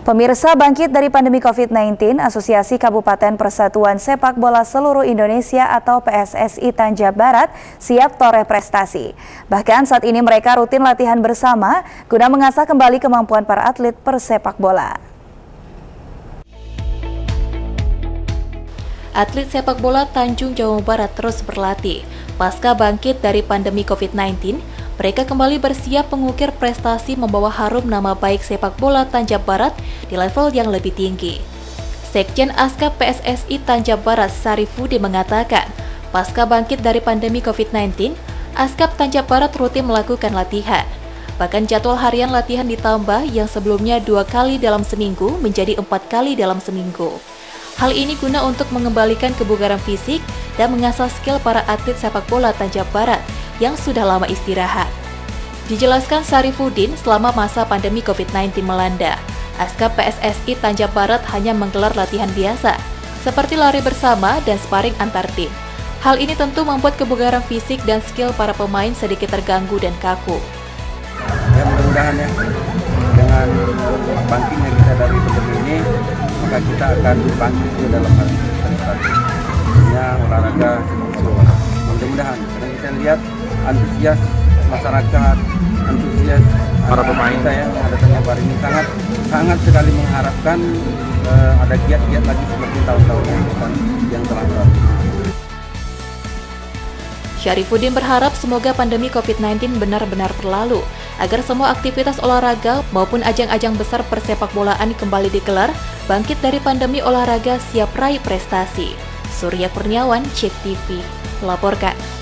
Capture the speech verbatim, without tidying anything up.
Pemirsa, bangkit dari pandemi covid sembilan belas, Asosiasi Kabupaten Persatuan Sepak Bola Seluruh Indonesia atau P S S I Tanjab Barat siap toreh prestasi. Bahkan saat ini mereka rutin latihan bersama guna mengasah kembali kemampuan para atlet persepak bola. Atlet sepak bola Tanjung Jawa Barat terus berlatih. Pasca bangkit dari pandemi covid sembilan belas, mereka kembali bersiap mengukir prestasi membawa harum nama baik sepak bola Tanjab Barat di level yang lebih tinggi. Sekjen Askap P S S I Tanjab Barat Sarifudin mengatakan, pasca bangkit dari pandemi covid sembilan belas, Askap Tanjab Barat rutin melakukan latihan. Bahkan jadwal harian latihan ditambah yang sebelumnya dua kali dalam seminggu menjadi empat kali dalam seminggu. Hal ini guna untuk mengembalikan kebugaran fisik dan mengasah skill para atlet sepak bola Tanjab Barat yang sudah lama istirahat. Dijelaskan Sarifudin, selama masa pandemi covid sembilan belas melanda, Askap P S S I Tanjab Barat hanya menggelar latihan biasa, seperti lari bersama dan sparring antar tim. Hal ini tentu membuat kebugaran fisik dan skill para pemain sedikit terganggu dan kaku. Ya, mudah-mudahan ya, dengan bangkitnya kita dari pandemi ini, maka kita akan bangkit juga dalam hal prestasi. Maksudnya olahraga sepak bola. Mudah-mudahan, karena kita lihat antusias masyarakat, antusias para pemain kita yang ada Tanjab Barat ini sangat sangat sekali mengharapkan uh, ada giat-giat lagi seperti tahun-tahun yang, yang telah berlalu. Sarifudin berharap semoga pandemi covid sembilan belas benar-benar berlalu, agar semua aktivitas olahraga maupun ajang-ajang besar persepak bolaan kembali digelar, bangkit dari pandemi olahraga siap raih prestasi. Surya Kurniawan, Cek T V, melaporkan.